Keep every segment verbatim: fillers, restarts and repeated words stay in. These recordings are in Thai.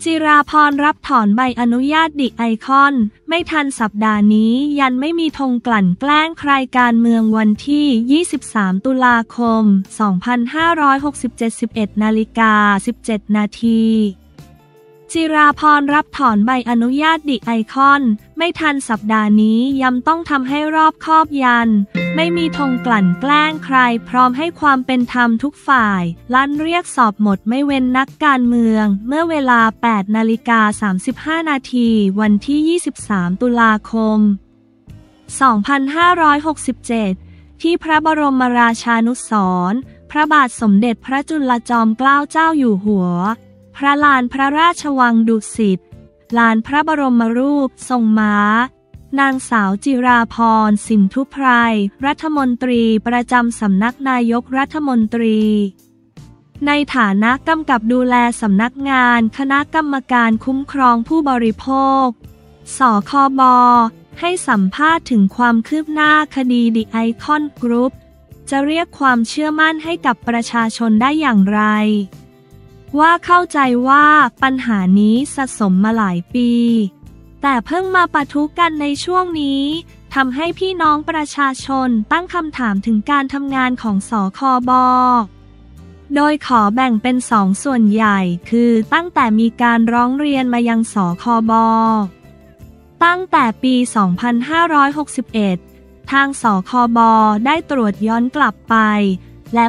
จิราพรรับถอนใบอนุญาตดิไอคอนไม่ทันสัปดาห์นี้ยันไม่มีธงกลั่นแกล้งใครการเมืองวันที่ยี่สิบสามตุลาคมสองพันห้าร้อยหกสิบเจ็ด สิบเอ็ดนาฬิกาสิบเจ็ดนาทีจิราพรรับถอนใบอนุญาตดิไอคอนไม่ทันสัปดาห์นี้ย้ำต้องทำให้รอบคอบยันไม่มีธงกลั่นแกล้งใครพร้อมให้ความเป็นธรรมทุกฝ่ายลั่นเรียกสอบหมดไม่เว้นนักการเมืองเมื่อเวลา แปดนาฬิกาสามสิบห้านาทีวันที่ยี่สิบสามตุลาคมสองพันห้าร้อยหกสิบเจ็ดที่พระบรมราชานุสรณ์พระบาทสมเด็จพระจุลจอมเกล้าเจ้าอยู่หัวพระลานพระราชวังดุสิตลานพระบรมรูปทรงม้านางสาวจิราพรสินธุไพรรัฐมนตรีประจำสำนักนายกรัฐมนตรีในฐานะกำกับดูแลสำนักงานคณะกรรมการคุ้มครองผู้บริโภคสคบให้สัมภาษณ์ถึงความคืบหน้าคดีดิไอคอนกรุ๊ปจะเรียกความเชื่อมั่นให้กับประชาชนได้อย่างไรว่าเข้าใจว่าปัญหานี้สะสมมาหลายปีแต่เพิ่งมาปะทุกันในช่วงนี้ทำให้พี่น้องประชาชนตั้งคำถามถึงการทำงานของสคบโดยขอแบ่งเป็นสองส่วนใหญ่คือตั้งแต่มีการร้องเรียนมายังสคบตั้งแต่ปี สองพันห้าร้อยหกสิบเอ็ด ทางสคบได้ตรวจย้อนกลับไปและ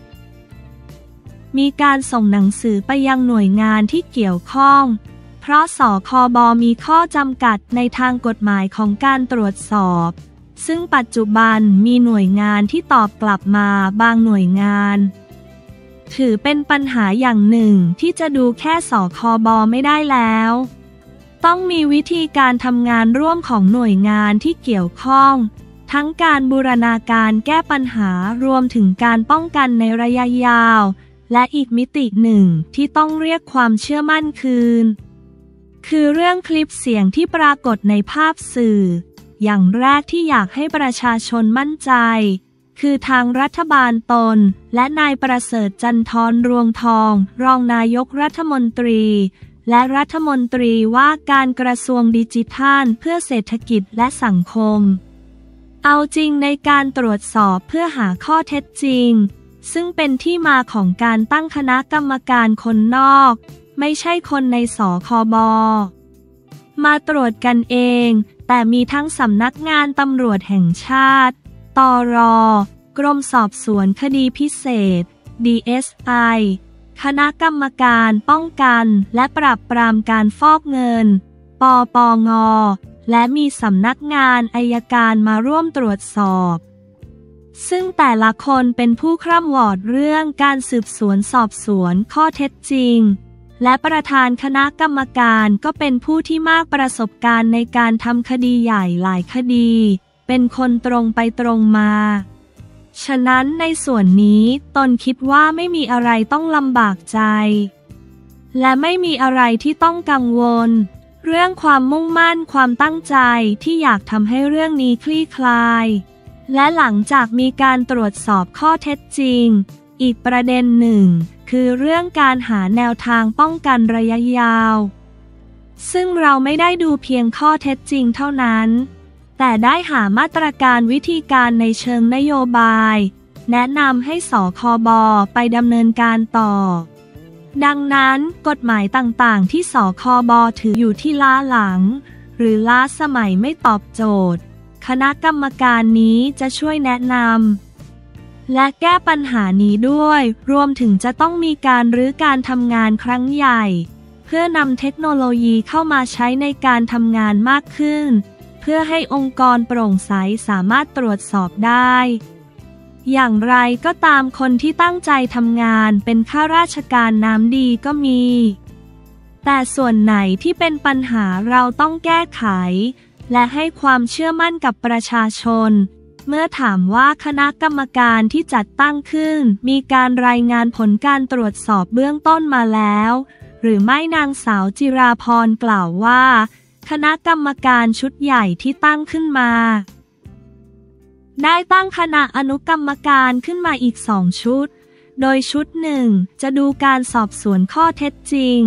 มีการส่งหนังสือไปยังหน่วยงานที่เกี่ยวข้องเพราะสคบมีข้อจำกัดในทางกฎหมายของการตรวจสอบซึ่งปัจจุบันมีหน่วยงานที่ตอบกลับมาบางหน่วยงานถือเป็นปัญหาอย่างหนึ่งที่จะดูแค่สคบไม่ได้แล้วต้องมีวิธีการทำงานร่วมของหน่วยงานที่เกี่ยวข้องทั้งการบูรณาการแก้ปัญหารวมถึงการป้องกันในระยะยาวและอีกมิติหนึ่งที่ต้องเรียกความเชื่อมั่นคืนคือเรื่องคลิปเสียงที่ปรากฏในภาพสื่ออย่างแรกที่อยากให้ประชาชนมั่นใจคือทางรัฐบาลตนและนายประเสริฐจันทร์รวงทองรองนายกรัฐมนตรีและรัฐมนตรีว่าการกระทรวงดิจิทัลเพื่อเศรษฐกิจและสังคมเอาจริงในการตรวจสอบเพื่อหาข้อเท็จจริงซึ่งเป็นที่มาของการตั้งคณะกรรมการคนนอกไม่ใช่คนในสคบมาตรวจกันเองแต่มีทั้งสำนักงานตำรวจแห่งชาติตร.กรมสอบสวนคดีพิเศษ ดี เอส ไอ คณะกรรมการป้องกันและปราบปรามการฟอกเงินปปง.และมีสำนักงานอัยการมาร่วมตรวจสอบซึ่งแต่ละคนเป็นผู้คร่ำวอดเรื่องการสืบสวนสอบสวนข้อเท็จจริงและประธานคณะกรรมการก็เป็นผู้ที่มากประสบการณ์ในการทำคดีใหญ่หลายคดีเป็นคนตรงไปตรงมาฉะนั้นในส่วนนี้ตนคิดว่าไม่มีอะไรต้องลำบากใจและไม่มีอะไรที่ต้องกังวลเรื่องความมุ่งมั่นความตั้งใจที่อยากทำให้เรื่องนี้คลี่คลายและหลังจากมีการตรวจสอบข้อเท็จจริงอีกประเด็นหนึ่งคือเรื่องการหาแนวทางป้องกันระยะยาวซึ่งเราไม่ได้ดูเพียงข้อเท็จจริงเท่านั้นแต่ได้หามาตรการวิธีการในเชิงนโยบายแนะนำให้สคบไปดำเนินการต่อดังนั้นกฎหมายต่างๆที่สคบถืออยู่ที่ล้าหลังหรือล้าสมัยไม่ตอบโจทย์คณะกรรมการนี้จะช่วยแนะนำและแก้ปัญหานี้ด้วยรวมถึงจะต้องมีการรื้อการทำงานครั้งใหญ่เพื่อนำเทคโนโลยีเข้ามาใช้ในการทำงานมากขึ้นเพื่อให้องค์กรโปร่งใสสามารถตรวจสอบได้อย่างไรก็ตามคนที่ตั้งใจทำงานเป็นข้าราชการน้ำดีก็มีแต่ส่วนไหนที่เป็นปัญหาเราต้องแก้ไขและให้ความเชื่อมั่นกับประชาชนเมื่อถามว่าคณะกรรมการที่จัดตั้งขึ้นมีการรายงานผลการตรวจสอบเบื้องต้นมาแล้วหรือไม่นางสาวจิราพรกล่าวว่าคณะกรรมการชุดใหญ่ที่ตั้งขึ้นมาได้ตั้งคณะอนุกรรมการขึ้นมาอีกสองชุดโดยชุดหนึ่งจะดูการสอบสวนข้อเท็จจริง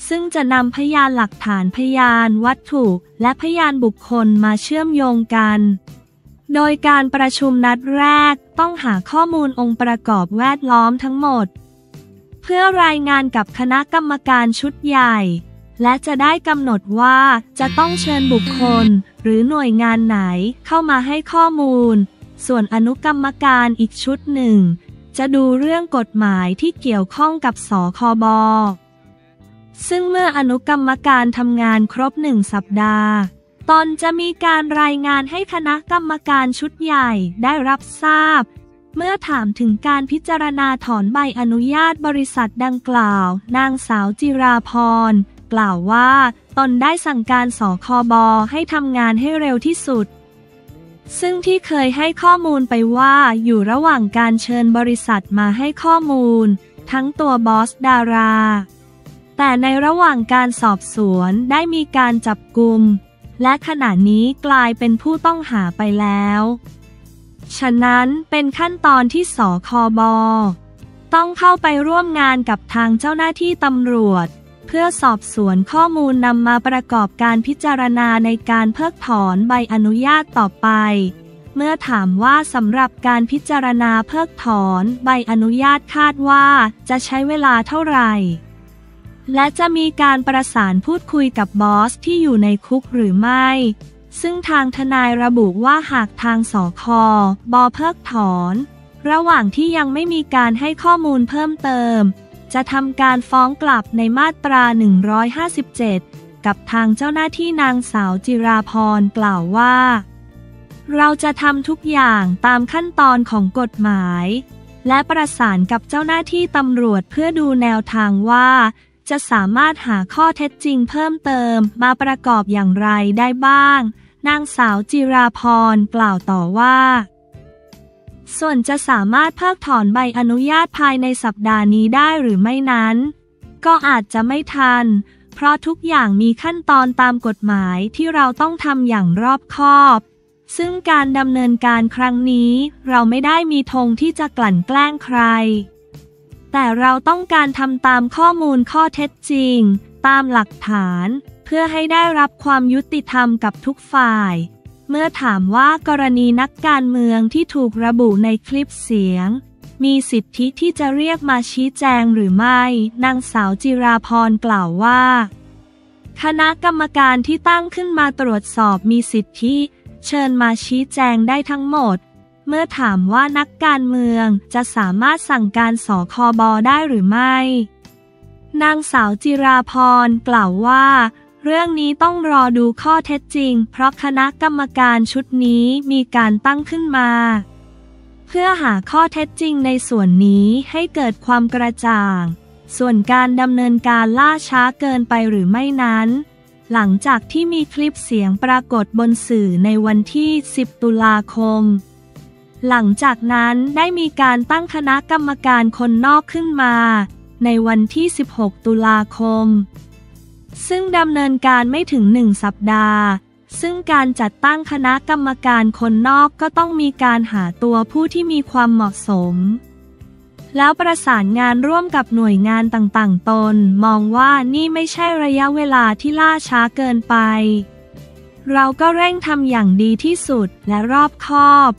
ซึ่งจะนำพยานหลักฐานพยานวัตถุและพยานบุคคลมาเชื่อมโยงกันโดยการประชุมนัดแรกต้องหาข้อมูลองค์ประกอบแวดล้อมทั้งหมดเพื่อรายงานกับคณะกรรมการชุดใหญ่และจะได้กำหนดว่าจะต้องเชิญบุคคลหรือหน่วยงานไหนเข้ามาให้ข้อมูลส่วนอนุกรรมการอีกชุดหนึ่งจะดูเรื่องกฎหมายที่เกี่ยวข้องกับสคบซึ่งเมื่ออนุกรรมการทำงานครบหนึ่งสัปดาห์ตนจะมีการรายงานให้คณะกรรมการชุดใหญ่ได้รับทราบเมื่อถามถึงการพิจารณาถอนใบอนุญาตบริษัทดังกล่าวนางสาวจิราพรกล่าวว่าตนได้สั่งการสคบให้ทำงานให้เร็วที่สุดซึ่งที่เคยให้ข้อมูลไปว่าอยู่ระหว่างการเชิญบริษัทมาให้ข้อมูลทั้งตัวบอสดาราแต่ในระหว่างการสอบสวนได้มีการจับกุมและขณะนี้กลายเป็นผู้ต้องหาไปแล้วฉะนั้นเป็นขั้นตอนที่สคบต้องเข้าไปร่วมงานกับทางเจ้าหน้าที่ตำรวจเพื่อสอบสวนข้อมูลนำมาประกอบการพิจารณาในการเพิกถอนใบอนุญาตต่อไปเมื่อถามว่าสำหรับการพิจารณาเพิกถอนใบอนุญาตคาดว่าจะใช้เวลาเท่าไหร่และจะมีการประสานพูดคุยกับบอสที่อยู่ในคุกหรือไม่ซึ่งทางทนายระบุว่าหากทางสคบเพิกถอนระหว่างที่ยังไม่มีการให้ข้อมูลเพิ่มเติมจะทำการฟ้องกลับในมาตราหนึ่งร้อยห้าสิบเจ็ดกับทางเจ้าหน้าที่นางสาวจิราพรกล่าวว่าเราจะทำทุกอย่างตามขั้นตอนของกฎหมายและประสานกับเจ้าหน้าที่ตำรวจเพื่อดูแนวทางว่าจะสามารถหาข้อเท็จจริงเพิ่มเติมมาประกอบอย่างไรได้บ้างนางสาวจิราพรกล่าวต่อว่าส่วนจะสามารถเพิกถอนใบอนุญาตภายในสัปดาห์นี้ได้หรือไม่นั้นก็อาจจะไม่ทันเพราะทุกอย่างมีขั้นตอนตามกฎหมายที่เราต้องทำอย่างรอบคอบซึ่งการดำเนินการครั้งนี้เราไม่ได้มีธงที่จะกลั่นแกล้งใครแต่เราต้องการทำตามข้อมูลข้อเท็จจริงตามหลักฐานเพื่อให้ได้รับความยุติธรรมกับทุกฝ่ายเมื่อถามว่ากรณีนักการเมืองที่ถูกระบุในคลิปเสียงมีสิทธิที่จะเรียกมาชี้แจงหรือไม่นางสาวจิราพรกล่าวว่าคณะกรรมการที่ตั้งขึ้นมาตรวจสอบมีสิทธิเชิญมาชี้แจงได้ทั้งหมดเมื่อถามว่านักการเมืองจะสามารถสั่งการสคบได้หรือไม่นางสาวจิราพรกล่าวว่าเรื่องนี้ต้องรอดูข้อเท็จจริงเพราะคณะกรรมการชุดนี้มีการตั้งขึ้นมาเพื่อหาข้อเท็จจริงในส่วนนี้ให้เกิดความกระจ่างส่วนการดำเนินการล่าช้าเกินไปหรือไม่นั้นหลังจากที่มีคลิปเสียงปรากฏบนสื่อในวันที่สิบตุลาคมหลังจากนั้นได้มีการตั้งคณะกรรมการคนนอกขึ้นมาในวันที่สิบหกตุลาคมซึ่งดำเนินการไม่ถึงหนึ่งสัปดาห์ซึ่งการจัดตั้งคณะกรรมการคนนอกก็ต้องมีการหาตัวผู้ที่มีความเหมาะสมแล้วประสานงานร่วมกับหน่วยงานต่างๆตนมองว่านี่ไม่ใช่ระยะเวลาที่ล่าช้าเกินไปเราก็เร่งทำอย่างดีที่สุดและรอบคอบ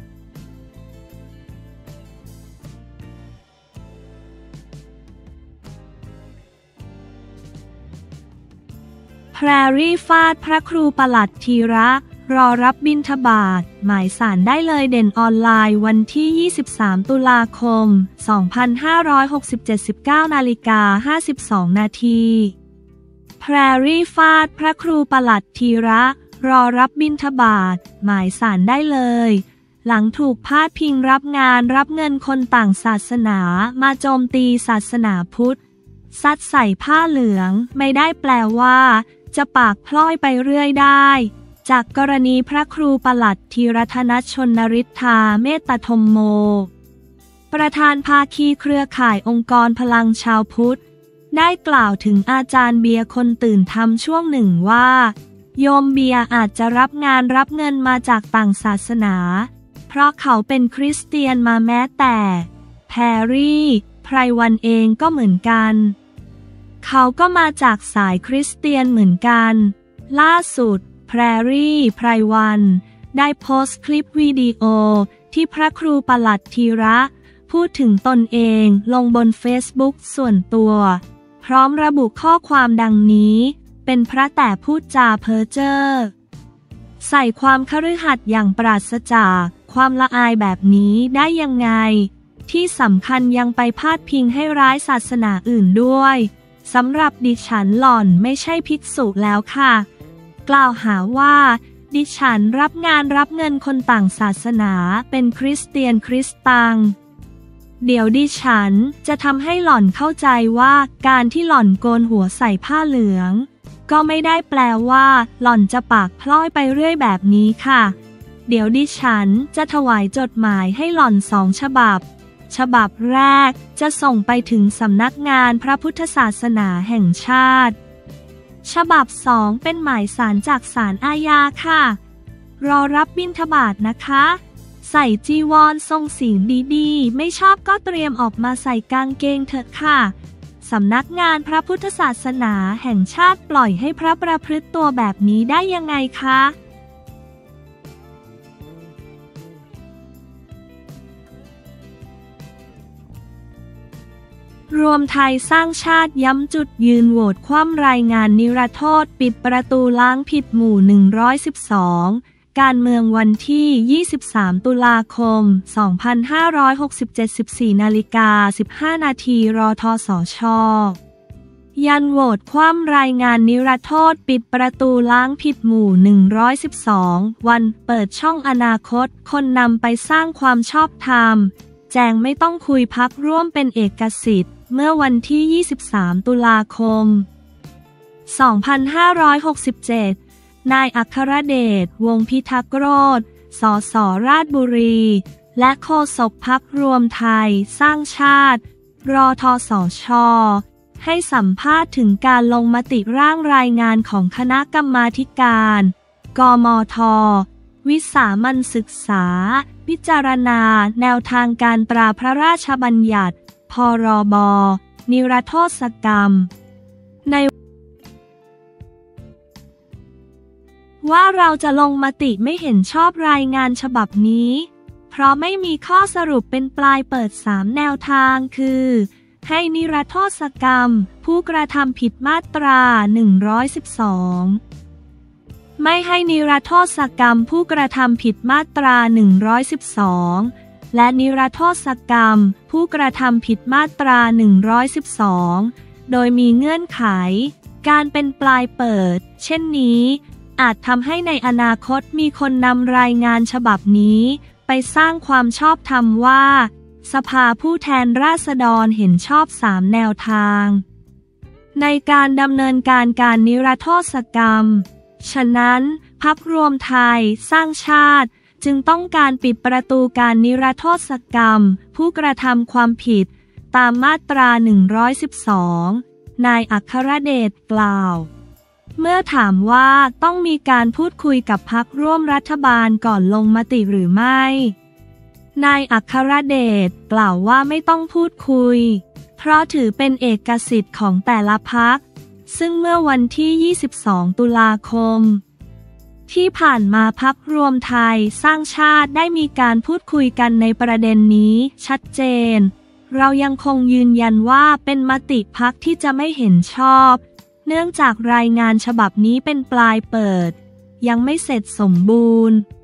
แพรรี่ฟาดพระครูประหลัดธีระรอรับบิณฑบาตหมายสารได้เลยเด่นออนไลน์วันที่ยี่สิบสามตุลาคมสองพันห้าร้อยหกสิบเจ็ด สิบเก้านาฬิกาห้าสิบสองนาทีแพรรี่ฟาดพระครูประหลัดธีระรอรับบิณฑบาตหมายสารได้เลยหลังถูกพาดพิงรับงานรับเงินคนต่างศาสนามาโจมตีศาสนาพุทธซัดใส่ผ้าเหลืองไม่ได้แปลว่าจะปากพล่อยไปเรื่อยได้จากกรณีพระครูประหลัดธีรธนชนฤทธาเมตตธมโมประธานภาคีเครือข่ายองค์กรพลังชาวพุทธได้กล่าวถึงอาจารย์เบียร์คนตื่นธรรมช่วงหนึ่งว่าโยมเบียร์อาจจะรับงานรับเงินมาจากต่างศาสนาเพราะเขาเป็นคริสเตียนมาแม้แต่แพรรี่ไพรวันเองก็เหมือนกันเขาก็มาจากสายคริสเตียนเหมือนกัน ล่าสุดแพรรี่ไพรวันได้โพสต์คลิปวิดีโอที่พระครูประหลัดธีระพูดถึงตนเองลงบนเฟซบุ๊กส่วนตัวพร้อมระบุข้อความดังนี้เป็นพระแต่พูดจาเพ้อเจ้อใส่ความคฤหัสถ์อย่างปราศจากความละอายแบบนี้ได้ยังไงที่สำคัญยังไปพาดพิงให้ร้ายศาสนาอื่นด้วยสำหรับดิฉันหล่อนไม่ใช่ภิกษุแล้วค่ะกล่าวหาว่าดิฉันรับงานรับเงินคนต่างศาสนาเป็นคริสเตียนคริสตังเดี๋ยวดิฉันจะทำให้หล่อนเข้าใจว่าการที่หล่อนโกนหัวใส่ผ้าเหลืองก็ไม่ได้แปลว่าหล่อนจะปากพล่อยไปเรื่อยแบบนี้ค่ะเดี๋ยวดิฉันจะถวายจดหมายให้หล่อนสองฉบับฉบับแรกจะส่งไปถึงสำนักงานพระพุทธศาสนาแห่งชาติฉบับสองเป็นหมายสารจากศาลอาญาค่ะรอรับบิณฑบาตนะคะใส่จีวรทรงศีลดีๆไม่ชอบก็เตรียมออกมาใส่กางเกงเถอะค่ะสำนักงานพระพุทธศาสนาแห่งชาติปล่อยให้พระประพฤติตัวแบบนี้ได้ยังไงคะรวมไทยสร้างชาติย้ำจุดยืนโหวตคว่ำรายงานนิรโทษปิดประตูล้างผิดหมู่หนึ่งร้อยสิบสองการเมืองวันที่ยี่สิบสามตุลาคมสองพันห้าร้อยหกสิบเจ็ด สิบสี่นาฬิกาสิบห้านาทีรทสช.ยันโหวตคว่ำรายงานนิรโทษปิดประตูล้างผิดหมู่หนึ่งร้อยสิบสองวันเปิดช่องอนาคตคนนำไปสร้างความชอบธรรมแจงไม่ต้องคุยพักร่วมเป็นเอกสิทธิ์เมื่อวันที่ยี่สิบสามตุลาคมสองพันห้าร้อยหกสิบเจ็ดนายอัครเดชวงศ์พิทักษ์โรจน์ สส.ราชบุรีและโฆษกพรรครวมไทยสร้างชาติรทสช.ให้สัมภาษณ์ถึงการลงมติร่างรายงานของคณะกรรมาธิการกมท.วิสามัญศึกษาพิจารณาแนวทางการตราพระราชบัญญัติพรบ.นิรโทษกรรมในว่าเราจะลงมติไม่เห็นชอบรายงานฉบับนี้เพราะไม่มีข้อสรุปเป็นปลายเปิดสามแนวทางคือให้นิรโทษกรรมผู้กระทำผิดมาตราหนึ่งร้อยสิบสองไม่ให้นิรโทษกรรมผู้กระทำผิดมาตราหนึ่งร้อยสิบสองและนิรโทษกรรมผู้กระทำผิดมาตราหนึ่งร้อยสิบสองโดยมีเงื่อนไขการเป็นปลายเปิดเช่นนี้อาจทำให้ในอนาคตมีคนนำรายงานฉบับนี้ไปสร้างความชอบธรรมว่าสภาผู้แทนราษฎรเห็นชอบสามแนวทางในการดำเนินการการนิรโทษกรรมฉะนั้นพรรครวมไทยสร้างชาติจึงต้องการปิดประตูการนิรโทษกรรมผู้กระทำความผิดตามมาตราหนึ่งร้อยสิบสองนายอัครเดชกล่าวเมื่อถามว่าต้องมีการพูดคุยกับพรรคร่วมรัฐบาลก่อนลงมติหรือไม่นายอัครเดชกล่าวว่าไม่ต้องพูดคุยเพราะถือเป็นเอกสิทธิ์ของแต่ละพรรคซึ่งเมื่อวันที่ยี่สิบสองตุลาคมที่ผ่านมาพรรครวมไทยสร้างชาติได้มีการพูดคุยกันในประเด็นนี้ชัดเจนเรายังคงยืนยันว่าเป็นมติพรรคที่จะไม่เห็นชอบเนื่องจากรายงานฉบับนี้เป็นปลายเปิดยังไม่เสร็จสมบูรณ์